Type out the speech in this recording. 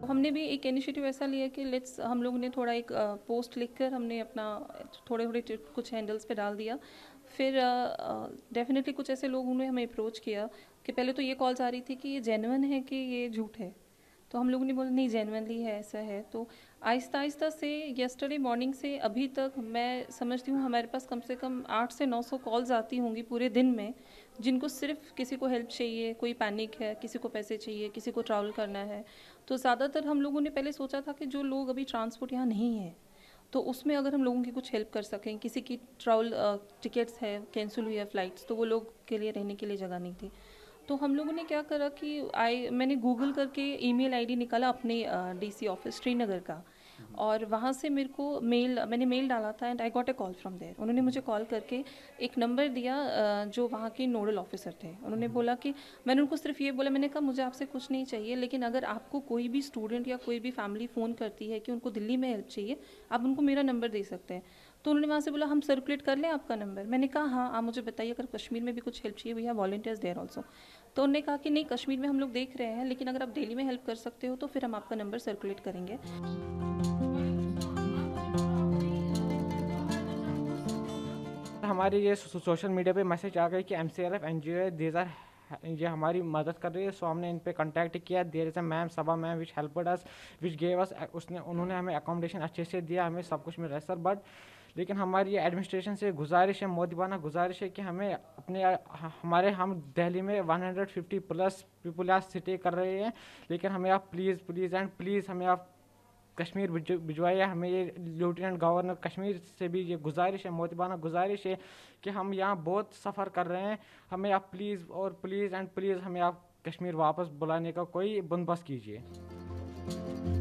हमने भी एक इनिशिएटिव ऐसा लिया कि लेट्स हम लोगों ने थोड़ा एक पोस्ट लिखकर हमने अपना थोड़े थोड़े कुछ हैंडल्स पे डाल दिया। फिर डेफिनेटली कुछ ऐसे लोगों ने हमें अप्रोच किया कि पहले तो ये कॉल्स आ रही थी कि ये जेन्युइन है कि ये झूठ है। तो हम लोगों ने बोला नहीं जेन्युइनली है, ऐसा है। तो आहिस्ता आहिस्ता से यस्टरडे मॉर्निंग से अभी तक मैं समझती हूँ हमारे पास कम से कम 800 से 900 कॉल्स आती होंगी पूरे दिन में, जिनको सिर्फ किसी को हेल्प चाहिए, कोई पैनिक है, किसी को पैसे चाहिए, किसी को ट्रैवल करना है। तो ज़्यादातर हम लोगों ने पहले सोचा था कि जो लोग अभी ट्रांसपोर्ट यहाँ नहीं है तो उसमें अगर हम लोगों की कुछ हेल्प कर सकें, किसी की ट्रैवल टिकट्स है कैंसिल हुई है फ़्लाइट्स, तो वो लोग के लिए रहने के लिए जगह नहीं थी। तो हम लोगों ने क्या करा कि मैंने गूगल करके ईमेल आईडी निकाला अपने डीसी ऑफिस श्रीनगर का, और वहाँ से मैंने मेल डाला था and I got a call from there. उन्होंने मुझे कॉल करके एक नंबर दिया जो वहाँ के नोडल ऑफिसर थे। उन्होंने बोला कि मैंने उनको सिर्फ ये बोला, मैंने कहा मुझे आपसे कुछ नहीं चाहिए, लेकिन अगर आपको कोई भी स्टूडेंट या कोई भी फैमिली फ़ोन करती है कि उनको दिल्ली में हेल्प चाहिए, आप उनको मेरा नंबर दे सकते हैं। तो उन्होंने वहाँ से बोला हम सर्कुलेट कर लें आपका नंबर। मैंने कहा हाँ, आप मुझे बताइए अगर कश्मीर में भी कुछ हेल्प चाहिए, we have volunteers there also. तो उन्होंने कहा कि नहीं, कश्मीर में हम लोग देख रहे हैं, लेकिन अगर आप दिल्ली में हेल्प कर सकते हो तो फिर हम आपका नंबर सर्कुलेट करेंगे। हमारी ये सोशल मीडिया पे मैसेज आ गई कि MCLF NGO है, दीज आर, ये हमारी मदद कर रही है। सो हमने इन पे कांटेक्ट किया। There is a ma'am, Saba ma'am, which helped us, which gave us, उन्होंने हमें अकोमोडेशन अच्छे से दिया, हमें सब कुछ मिल रहा है सर। बट लेकिन हमारी ये एडमिनिस्ट्रेशन से गुजारिश है, मोदिबाना गुजारिश है कि हमें अपने हम दिल्ली में 150 प्लस पीपल यहाँ स्टे कर रहे हैं, लेकिन हमें आप प्लीज़ प्लीज़ एंड प्लीज़ हमें आप कश्मीर भिजवाइए। हमें ये लेफ्टिनेंट गवर्नर कश्मीर से भी ये गुजारिश है, मोतिबाना गुजारिश है कि हम यहाँ बहुत सफ़र कर रहे हैं, हमें आप प्लीज़ और प्लीज़ एंड प्लीज़ हमें आप कश्मीर वापस बुलाने का कोई बंदोबस्त कीजिए।